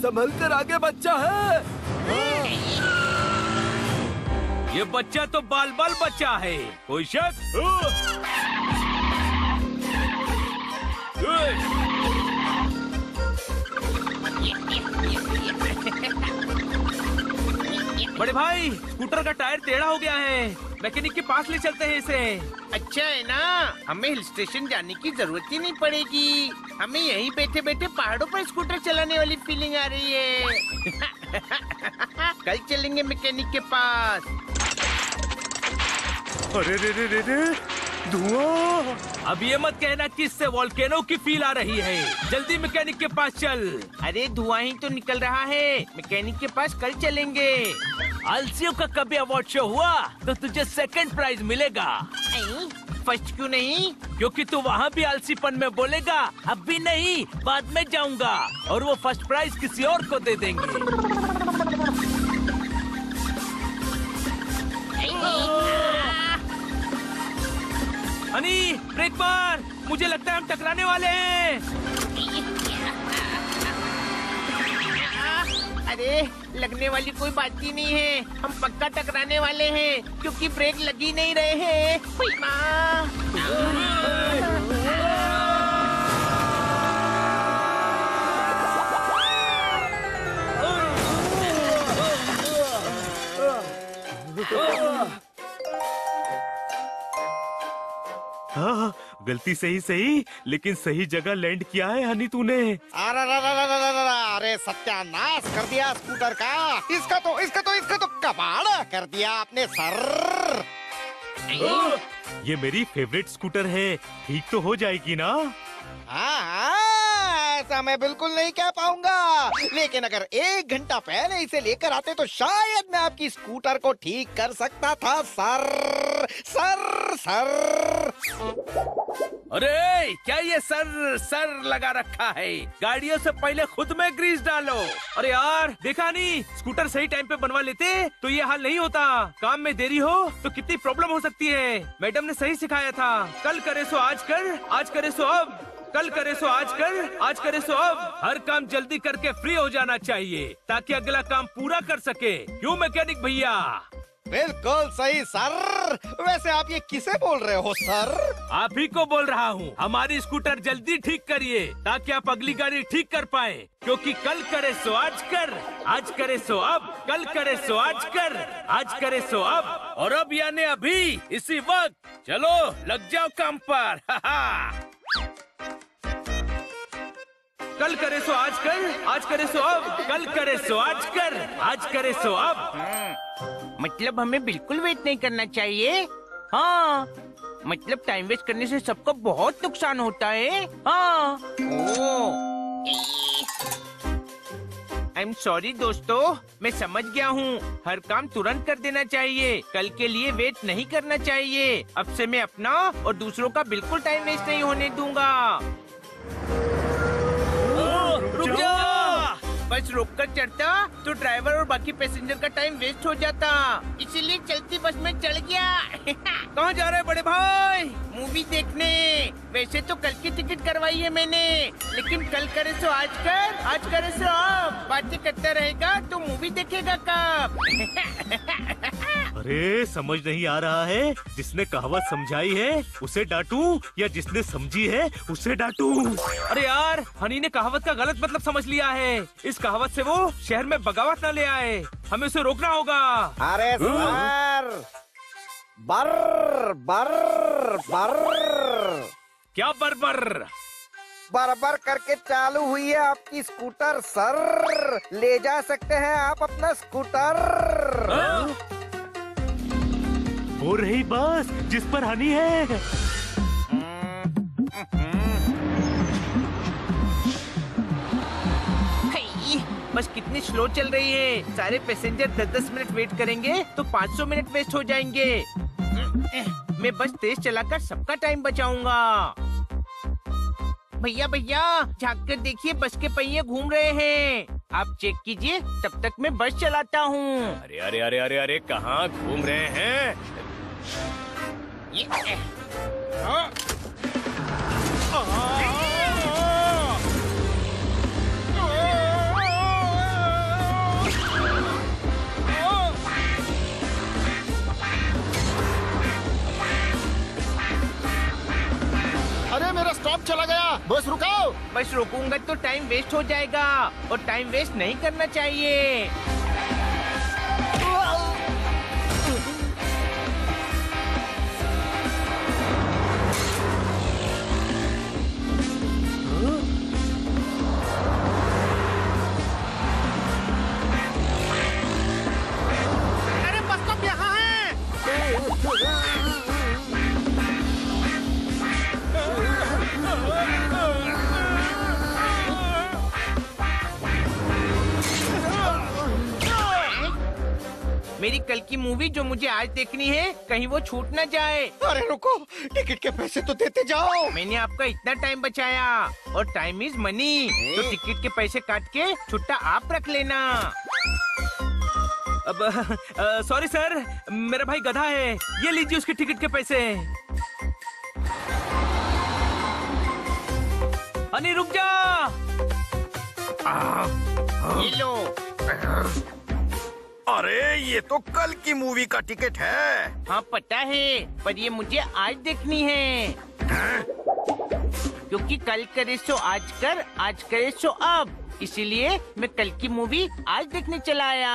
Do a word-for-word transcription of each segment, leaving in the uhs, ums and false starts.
संभल कर आगे बच्चा है। ये बच्चा तो बाल बाल बच्चा है, कोई शक? बड़े भाई, स्कूटर का टायर टेढ़ा हो गया है, मैकेनिक के पास ले चलते हैं इसे। अच्छा है ना, हमें हिल स्टेशन जाने की जरूरत ही नहीं पड़ेगी। हमें यहीं बैठे बैठे पहाड़ों पर स्कूटर चलाने वाली फीलिंग आ रही है। कल चलेंगे मैकेनिक के पास। अरे रे रे रे रे, धुआं! अब ये मत कहना कि इससे वोल्केनो की फील आ रही है। जल्दी मैकेनिक के पास चल। अरे धुआं ही तो निकल रहा है, मैकेनिक के पास कल चलेंगे। आलसियों का कभी अवार्ड शो हुआ तो तुझे सेकंड प्राइज मिलेगा। फर्स्ट क्यों नहीं? क्योंकि तू वहाँ भी आलसीपन में बोलेगा अभी नहीं, बाद में जाऊंगा, और वो फर्स्ट प्राइज किसी और को दे देंगे। हनी, ब्रेक मार, मुझे लगता है हम टकराने वाले हैं। अरे लगने वाली कोई बात ही नहीं है, हम पक्का टकराने वाले हैं क्योंकि ब्रेक लग ही नहीं रहे हैं। हाँ, गलती सही सही, लेकिन सही जगह लैंड किया है हनी तूने। अरे अरे सत्यानाश कर दिया स्कूटर का। इसका तो इसका तो इसका तो कबाड़ कर दिया आपने सर। ये मेरी फेवरेट स्कूटर है, ठीक तो हो जाएगी ना? हाँ, ऐसा मैं बिल्कुल नहीं कह पाऊंगा, लेकिन अगर एक घंटा पहले इसे लेकर आते तो शायद मैं आपकी स्कूटर को ठीक कर सकता था सर। सर सर अरे क्या ये सर सर लगा रखा है? गाड़ियों से पहले खुद में ग्रीस डालो। अरे यार, देखा नहीं, स्कूटर सही टाइम पे बनवा लेते तो ये हाल नहीं होता। काम में देरी हो तो कितनी प्रॉब्लम हो सकती है। मैडम ने सही सिखाया था, कल करे सो आज कर, आज करे सो अब, कल करे सो आज कर, आज करे सो अब। हर काम जल्दी करके फ्री हो जाना चाहिए ताकि अगला काम पूरा कर सके। क्यों मैकेनिक भैया? बिल्कुल सही सर। वैसे आप ये किसे बोल रहे हो सर? आप ही को बोल रहा हूँ। हमारी स्कूटर जल्दी ठीक करिए ताकि आप अगली गाड़ी ठीक कर पाए, क्योंकि कल करे सो आज कर, आज करे सो अब, कल करे सो आज कर, आज करे सो अब, और अब यानी अभी, इसी वक्त। चलो लग जाओ काम पर। कल करे सो आज कर, आज करे सो अब, कल करे सो आज कर, आज करे सो अब। मतलब हमें बिल्कुल वेट नहीं करना चाहिए। हाँ, मतलब टाइम वेस्ट करने से सबको बहुत नुकसान होता है। हाँ। आई एम सॉरी दोस्तों, मैं समझ गया हूँ। हर काम तुरंत कर देना चाहिए, कल के लिए वेट नहीं करना चाहिए। अब से मैं अपना और दूसरों का बिल्कुल टाइम वेस्ट नहीं होने दूंगा। रुक जा! बस रोक कर चढ़ता तो ड्राइवर और बाकी पैसेंजर का टाइम वेस्ट हो जाता, इसीलिए चलती बस में चढ़ गया। कहाँ जा रहे हैं बड़े भाई? मूवी देखने। वैसे तो कल की टिकट करवाई है मैंने, लेकिन कल करे सो आज कर, आज करे सो अब। बातें करता रहेगा तो मूवी देखेगा कब? अरे समझ नहीं आ रहा है, जिसने कहावत समझाई है उसे डांटूं या जिसने समझी है उसे डांटूं? अरे यार, हनी ने कहावत का गलत मतलब समझ लिया है। इस कहावत से वो शहर में बगावत न ले आए, हमें उसे रोकना होगा। अरे सर, बर बर बर क्या बर बर? बरबर करके चालू हुई है आपकी स्कूटर सर। ले जा सकते हैं आप अपना स्कूटर। वो रही बस जिस पर हनी है। बस कितनी स्लो चल रही है। सारे पैसेंजर दस दस मिनट वेट करेंगे तो पाँच सौ मिनट वेस्ट हो जाएंगे। मैं बस तेज चलाकर सबका टाइम बचाऊंगा। भैया भैया, झांक कर देखिए, बस के पहिए घूम रहे हैं। आप चेक कीजिए, तब तक मैं बस चलाता हूँ। अरे अरे अरे अरे अरे कहाँ घूम रहे हैं? ये, हाँ। एक्सप्रेस रोकूंगा तो टाइम वेस्ट हो जाएगा और टाइम वेस्ट नहीं करना चाहिए। अरे बस स्टॉप यहाँ है। मेरी कल की मूवी जो मुझे आज देखनी है, कहीं वो छूट ना जाए। अरे रुको, टिकट के पैसे तो देते जाओ। मैंने आपका इतना टाइम बचाया और टाइम इज मनी, तो टिकट के पैसे काट के छुट्टा आप रख लेना। अब सॉरी सर, मेरा भाई गधा है, ये लीजिए उसके टिकट के पैसे। हनी रुक जा। ये लो। अरे ये तो कल की मूवी का टिकट है। हाँ पता है, पर ये मुझे आज देखनी है, क्योंकि कल करे सो आज कर, आज करे सो अब, इसीलिए मैं कल की मूवी आज देखने चला आया।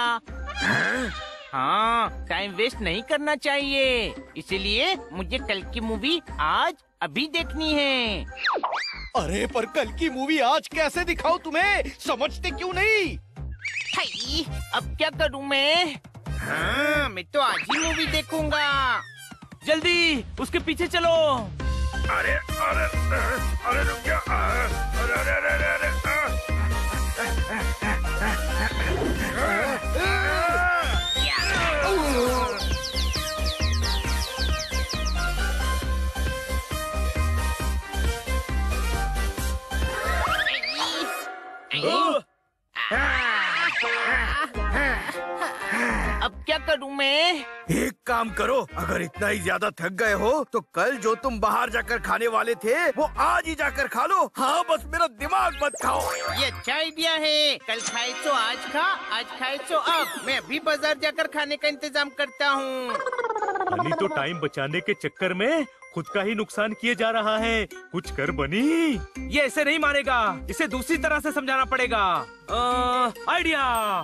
हाँ, टाइम वेस्ट नहीं करना चाहिए, इसीलिए मुझे कल की मूवी आज अभी देखनी है। अरे पर कल की मूवी आज कैसे दिखाऊं तुम्हें, समझते क्यों नहीं? हाय, अब क्या करूं मैं? हाँ, मैं तो आज ही मूवी देखूंगा। जल्दी उसके पीछे चलो। अरे अरे अरे रुक जा। अरे अरे अरे अरे अब क्या करूं मैं? एक काम करो, अगर इतना ही ज्यादा थक गए हो तो कल जो तुम बाहर जाकर खाने वाले थे वो आज ही जाकर खा लो। हाँ, बस मेरा दिमाग मत खाओ। ये अच्छा आइडिया है। कल खाए तो आज खा, आज खाए तो अब। मैं अभी बाजार जाकर खाने का इंतजाम करता हूँ। हनी तो टाइम बचाने के चक्कर में खुद का ही नुकसान किए जा रहा है। कुछ कर बनी, ये ऐसे नहीं मानेगा, इसे दूसरी तरह से समझाना पड़ेगा। आइडिया।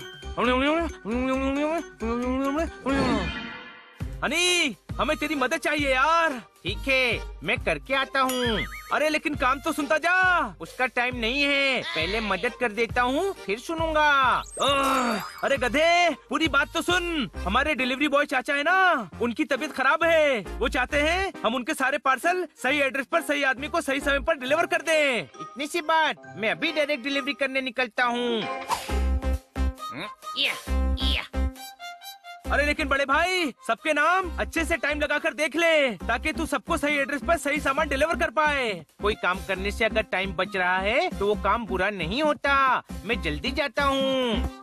हनी, हमें तेरी मदद चाहिए यार। ठीक है, मैं करके आता हूँ। अरे लेकिन काम तो सुनता जा। उसका टाइम नहीं है, पहले मदद कर देता हूँ, फिर सुनूंगा। अरे गधे, पूरी बात तो सुन। हमारे डिलीवरी बॉय चाचा है ना, उनकी तबीयत खराब है। वो चाहते हैं हम उनके सारे पार्सल सही एड्रेस पर सही आदमी को सही समय पर डिलीवर कर दें। इतनी सी बात, मैं अभी डायरेक्ट डिलीवरी करने निकलता हूँ। या, या। अरे लेकिन बड़े भाई, सबके नाम अच्छे से टाइम लगाकर देख ले, ताकि तू सबको सही एड्रेस पर सही सामान डिलीवर कर पाए। कोई काम करने से अगर टाइम बच रहा है तो वो काम बुरा नहीं होता। मैं जल्दी जाता हूँ।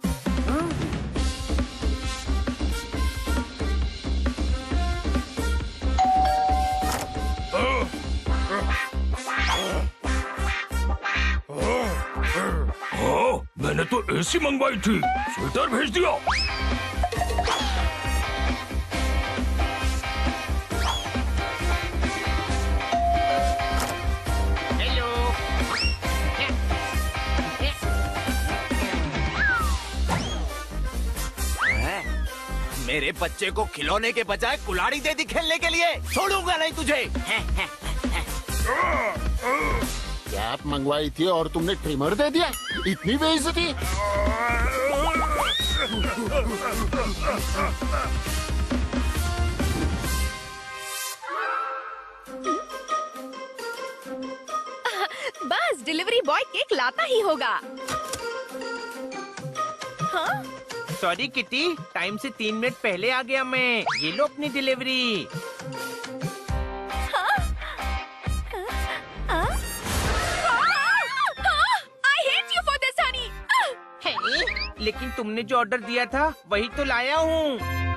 हाँ, मैंने तो एसी मंगवाई थी, स्वेटर भेज दिया। हेलो। मेरे बच्चे को खिलौने के बजाय कुल्हाड़ी दे दी खेलने के लिए, छोड़ूंगा नहीं तुझे। कैप मंगवाई थी और तुमने ट्रिमर दे दिया, इतनी बेइज्जती। बस डिलीवरी बॉय केक लाता ही होगा। हाँ? सॉरी किटी, टाइम से तीन मिनट पहले आ गया मैं। ये लो अपनी डिलीवरी। लेकिन तुमने जो ऑर्डर दिया था वही तो लाया हूँ।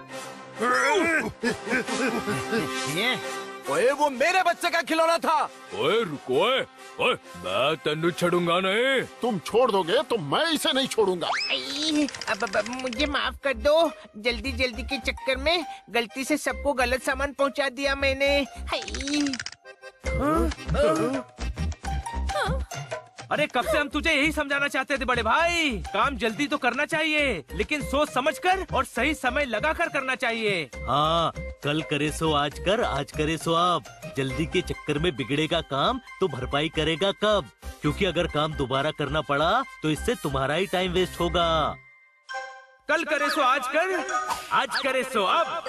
ओए, वो मेरे बच्चे का खिलौना था। ओए रुको, ओए, ओए, मैं तेनू छोड़ूंगा नहीं। तुम छोड़ दोगे तो मैं इसे नहीं छोड़ूंगा। आई, अब, अब, अब मुझे माफ कर दो, जल्दी जल्दी के चक्कर में गलती से सबको गलत सामान पहुंचा दिया मैंने। हाय। अरे कब से हम तुझे यही समझाना चाहते थे बड़े भाई, काम जल्दी तो करना चाहिए लेकिन सोच समझकर और सही समय लगाकर करना चाहिए। हाँ, कल करे सो आज कर, आज करे सो अब। जल्दी के चक्कर में बिगड़ेगा काम तो भरपाई करेगा कब? क्योंकि अगर काम दोबारा करना पड़ा तो इससे तुम्हारा ही टाइम वेस्ट होगा। कल करे सो आज कर, आज करे सो अब।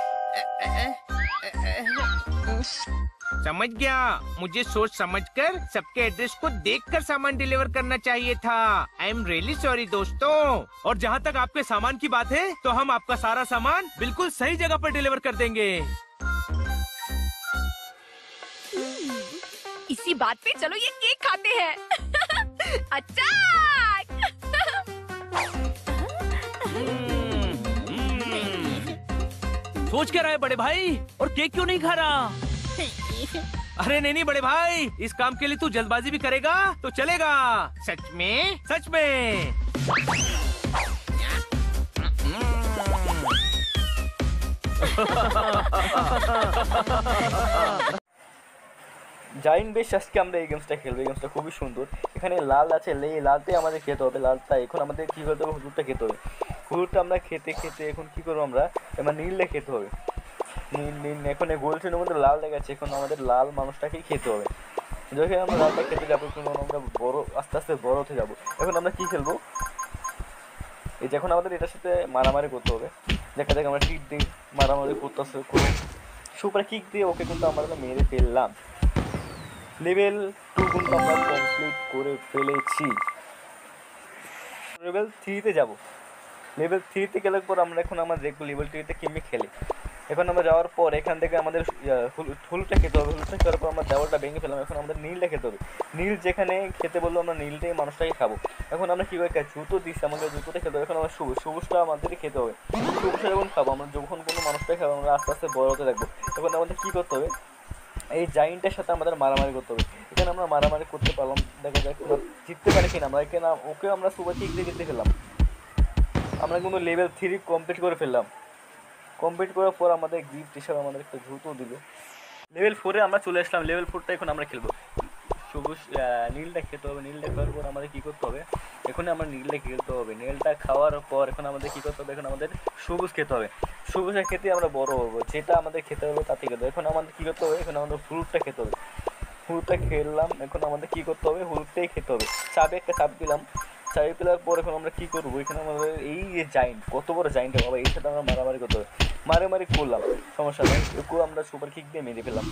समझ गया, मुझे सोच समझकर सबके एड्रेस को देखकर सामान डिलीवर करना चाहिए था। आई एम रियली सॉरी दोस्तों। और जहाँ तक आपके सामान की बात है तो हम आपका सारा सामान बिल्कुल सही जगह पर डिलीवर कर देंगे। इसी बात पे चलो ये केक खाते हैं। अच्छा। सोच क्या रहा है बड़े भाई, और केक क्यों नहीं खा रहा? अरे नहीं नहीं बड़े भाई, इस काम के लिए तू जल्दबाजी भी करेगा तो चलेगा। सच में? सच में। জাইন বেশ আজকে আমরা এই গেমসটা খেলবো। এই গেমসটা খুবই সুন্দর। এখানে লাল আছে, এই লালটাই আমাদের খেতে হবে। লালটা এখন আমাদের কী করতে হবে, হলুদটা খেতে হবে। হলুদটা আমরা খেতে খেতে এখন কী করবো, আমরা এবার নীলটা খেতে হবে। নীল নীল এখন এই গোল ট্রেনের মধ্যে লাল লেগে আছে, এখন আমাদের লাল মানুষটাকেই খেতে হবে। যখন আমরা লালটা খেতে যাবো তখন আমরা বড় আস্তে আস্তে বড় হতে যাবো। এখন আমরা কী খেলবো, এই যে এখন আমাদের এটার সাথে মারামারি করতে হবে। দেখা যাক আমরা কিক দিই, মারামারি করতেছে, সুপার কিক দিয়ে ওকে কিন্তু আমরা মেরে ফেললাম। লেভেল টু কিন্তু আমরা কমপ্লিট করে ফেলেছি। লেভেল থ্রিতে যাব। লেভেল থ্রিতে গেলে পর আমরা এখন আমরা দেখবো লেভেল থ্রিতে কেমনি খেলে। এখন আমরা যাওয়ার পর এখান থেকে আমাদের হলুদটা খেতে হবে। হলুদটা খাওয়ার পর আমরা দেওয়ালটা ভেঙে ফেলাম। এখন আমাদের নীলটা খেতে হবে। নীল যেখানে খেতে বললো আমরা নীলটাই মানুষটাকে খাবো। এখন আমরা কী করে জুতো দিচ্ছি, আমাদের জুতোটা খেতে হবে। এখন আমরা সবুজ সবুজটা আমাদেরকে খেতে হবে। সবুজটা যখন খাবো, আমরা যখন কোনো মানুষটাকে খাবো আমরা আস্তে আস্তে বড় হতে থাকবো। এখন আমাদের কী করতে হবে, এই জাইন্টের সাথে আমাদের মারামারি করতে হবে। এখানে আমরা মারামারি করতে পারলাম, দেখা যাক জিততে পারি কিনা আমরা। এখানে ওকে আমরা সুপার কিক দিয়ে জিততে ফেললাম। আমরা কিন্তু লেভেল থ্রি কমপ্লিট করে ফেললাম। কমপ্লিট করার পর আমাদের গিফট হিসাবে আমাদের একটা জুতো দিল। লেভেল ফোরে আমরা চলে আসলাম। লেভেল ফোরটা এখন আমরা খেলবো। সবুজ নীলটা খেতে হবে। নীলটা খাওয়ার পর আমাদের কী করতে হবে, এখন আমরা নীলটা খেতে হবে। নীলটা খাওয়ার পর এখন আমাদের কী করতে হবে, এখন আমাদের সবুজ খেতে হবে। সবুজটা খেতে আমরা বড় হবো, যেটা আমাদের খেতে হবে তাতে খেতে হবে। এখন আমাদের কী করতে হবে, এখন আমাদের হলুদটা খেতে হবে। হলুদটা খেললাম, এখন আমাদের কী করতে হবে, হলুদটাই খেতে হবে। চাবি একটা চাপ দিলাম। চাবি পেলার পর এখন আমরা কী করবো, এখানে আমাদের এই যে জাইন্ট, কত বড় জাইন্ট বাবা, এই সাথে আমরা মারামারি করতে হবে। মারামারি করলাম, সমস্যা নেই। একটু আমরা সুপার কিক দিয়ে মেরে ফেলাম।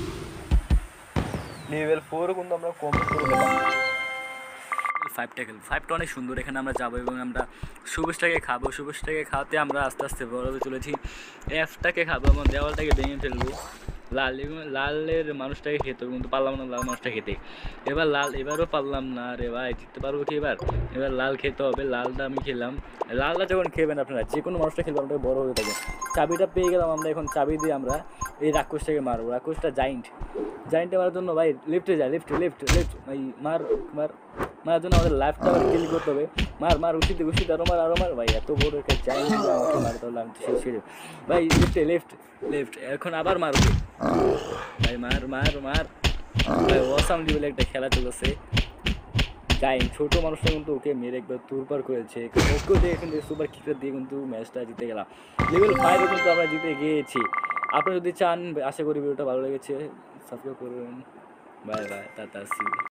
লেভেল ফোর কিন্তু আমরা কমপ্লিট করে ফেলাম। ফাইভটা খেলবো। ফাইভটা অনেক সুন্দর। এখানে আমরা যাবো এবং আমরা সবুজটাকে খাবো। সবুজটাকে খাওয়াতে আমরা আস্তে আস্তে বড় হতে চলেছি। এফটাকে খাবো এবং দেওয়ালটাকে ভেঙে ফেলবো। লাল এবং লালের মানুষটাকে খেতে হবে, কিন্তু পারলাম না লাল মানুষটা খেতে। এবার লাল এবারও পারলাম না রে ভাই, জিততে পারবো কি এবার? এবার লাল খেতে হবে। লালটা আমি খেলাম। লালটা যখন খেবেন আপনারা, যে কোনো মানুষটা খেলবেন আপনাকে বড় হয়ে থাকে। চাবিটা পেয়ে গেলাম আমরা। এখন চাবি দিয়ে আমরা এই রাক্ষসটাকে মারবো। রাক্ষসটা জাইন্ট। জাইন্টে মারার জন্য ভাই লেফটে যায়, লেফট লেফট লেফট ভাই মার মার মারার জন্য আমাদের লাইফটা আবার কিল করতে হবে। মার মার উচিত উচিত আরো মার আরো মার ভাই, এত বড় একটা জাইন্ট আমাকে মারতে হলাম শেষ ভাই। লেফটে লেফট লেফট এখন আবার মারবে ভাই, মার মার মার ভাই। অসাম লেভেলে একটা খেলা চলেছে। জাইন্ট ছোটো মানুষটা কিন্তু ওকে মেরে একবার তুরপার করেছে। ওকেও দিয়ে কিন্তু সুপার কিকটা দিয়ে কিন্তু ম্যাচটা জিতে গেলাম। লেভেল ফাইভে কিন্তু আমরা জিতে গিয়েছি। আপনারা যদি চান, আশা করি ভিডিওটা ভালো লেগেছে, সাবস্ক্রাইব করবেন। Bye bye, tata C.